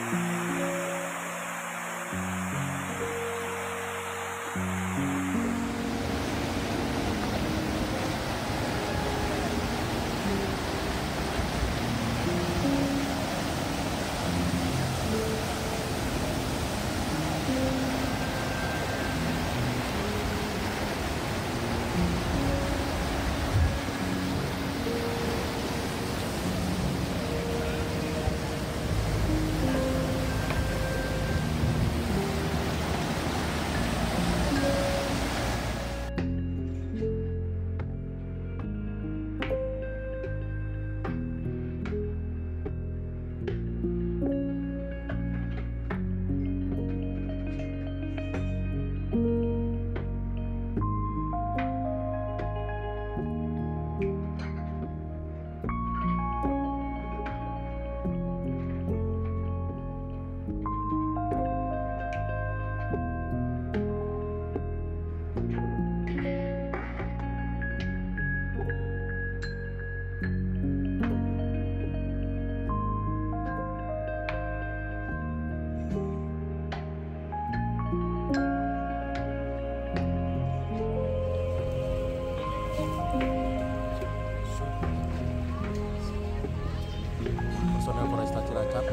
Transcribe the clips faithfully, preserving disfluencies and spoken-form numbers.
Personel Polresta Cilacap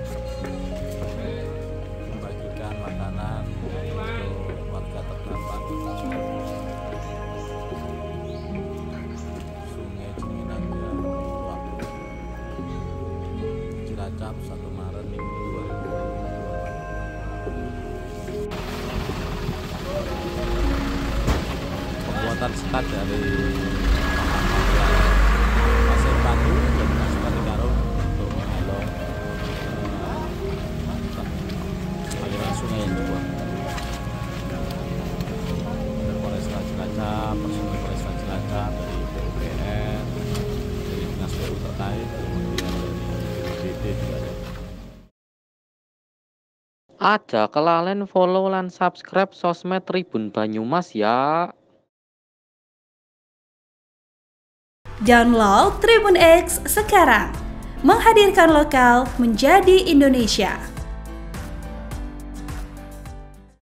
membagikan makanan untuk warga terdampak Sungai Ciminang yang meluap. Cilacap satu Maret dua ribu dua puluh dua. Pembuatan sekat dari pasir batu dan dimasukkan di karung untuk mengelong aliran sungai yang dibuang. Dari Polresta Cilacap, personil Polresta Cilacap, dari P U P R, dari Dinas P U terkait, kemudian dari B P D juga ada. Aja kelalen follow lan subscribe sosmed Tribun Banyumas ya. Download Tribun X sekarang, menghadirkan lokal menjadi Indonesia.